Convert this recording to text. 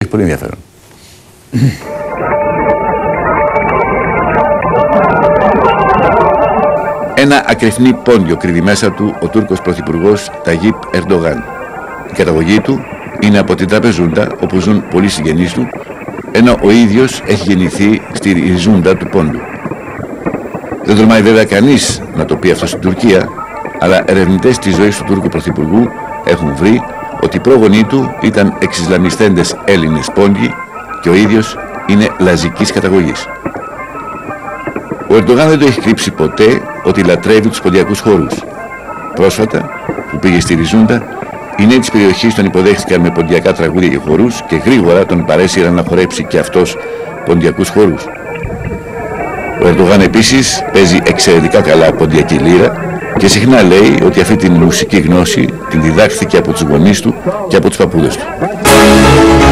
πολύ ενδιαφέρον. Ένα ακρεφνή πόντιο κρύβει μέσα του ο Τούρκος Πρωθυπουργός Ταγίπ Ερντογάν. Η καταγωγή του είναι από την Τραπεζούντα, όπου ζουν πολλοί συγγενείς του, ενώ ο ίδιος έχει γεννηθεί στη Ριζούντα του Πόντου. Δεν τολμάει βέβαια κανείς να το πει αυτό στην Τουρκία, αλλά ερευνητές της ζωής του Τούρκου Πρωθυπουργού έχουν βρει ότι οι πρόγονοί του ήταν εξισλαμιστέντες Έλληνες Πόντιοι και ο ίδιος είναι λαζικής καταγωγής. Ο Ερντογάν δεν το έχει κρύψει ποτέ ότι λατρεύει τους ποντιακούς χορούς. Πρόσφατα, που πήγε στη Ριζούντα, οι νέοι της περιοχής τον υποδέχτηκαν με ποντιακά τραγούδια και χορούς και γρήγορα τον παρέσυραν να χορέψει και αυτός ποντιακούς χορούς. Ο Ερντογάν επίσης παίζει εξαιρετικά καλά ποντιακή λύρα και συχνά λέει ότι αυτή την μουσική γνώση την διδάχθηκε από τους γονείς του και από τους παππούδες του.